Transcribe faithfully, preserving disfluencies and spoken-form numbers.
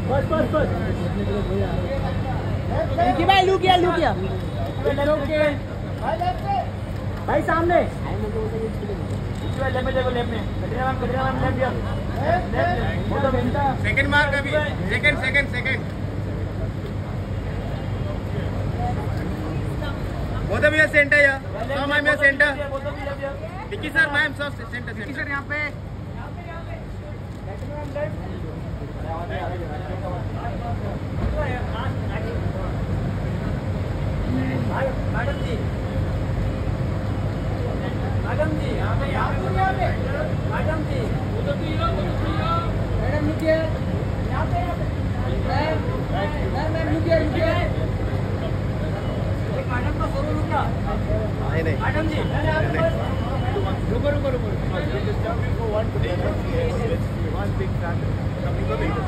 बस बस बस लुकी भाई लुकिया लुकिया भाई सामने सेकंड मार्क अभी second second second both of you centre या so ma'am your centre Vicky sir ma'am so centre Vicky sir यहां पे मैडम जी मैडम जी यहां पे यहां पे मैडम जी उधर भी हो मैडम नीचे यहां पे मैम मैम नीचे नीचे मैडम का फोटो रुका नहीं नहीं मैडम जी रुको रुको रुको वन बिग फैमिली